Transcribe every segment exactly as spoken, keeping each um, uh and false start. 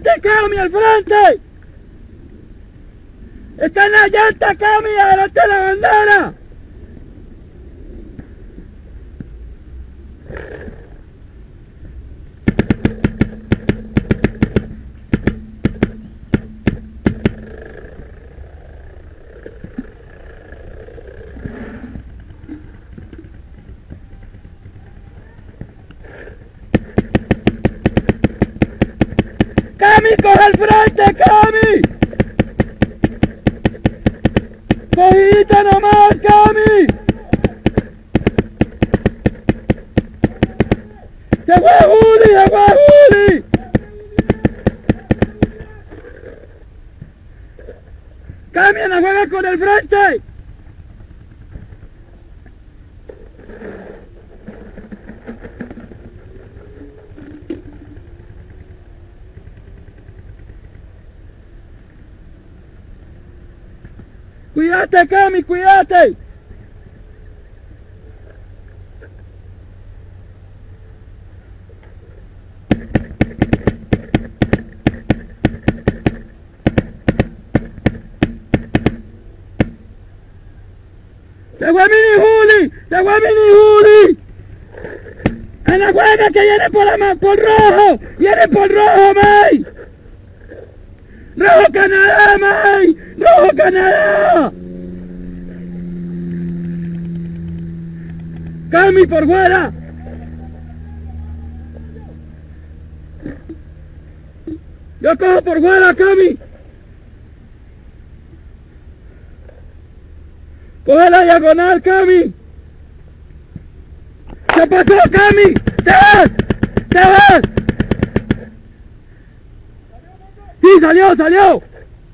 frente, Cami, al frente. Está en la llanta, Cami, adelante de la bandera. Cami, coge el frente, Cami. Cogita nomás, Cami. Se fue Juli, se fue Juli. Cami, la juega con el frente. Cuídate, Cami, cuídate. Se fue Mini Juli, se fue Mini Juli. En la juega que viene por, la, por rojo, viene por rojo, May. ¡Rojo Canadá, May! ¡Rojo Canadá! ¡Cami, por fuera! ¡Yo cojo por fuera, Cami! ¡Coge la diagonal, Cami! ¡Se pasó, Cami! ¡Te vas! ¡Te vas! ¡Sí, salió, salió!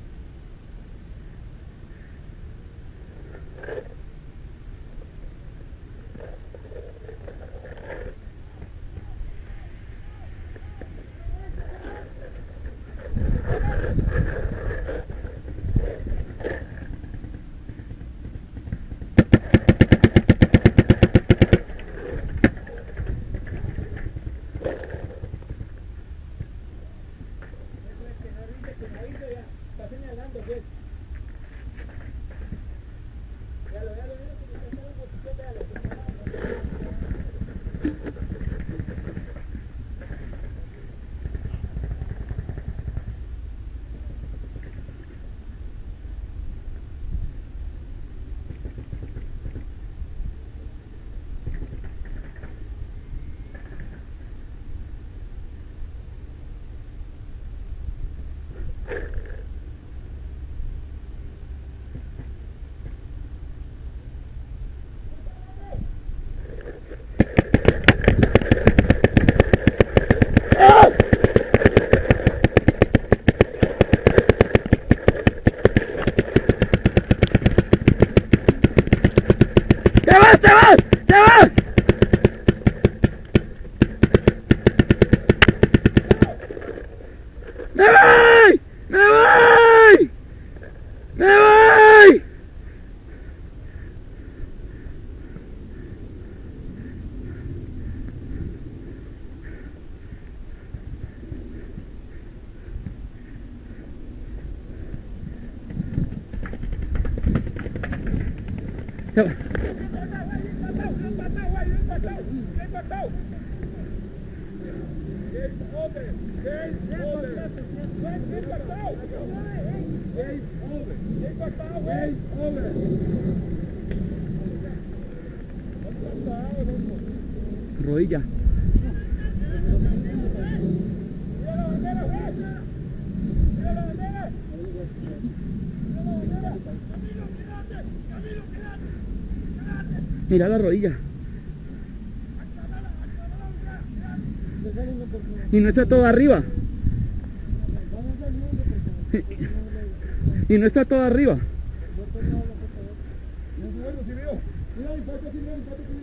Rodilla. Mira la rodilla. Y no está todo arriba. Y no está todo arriba.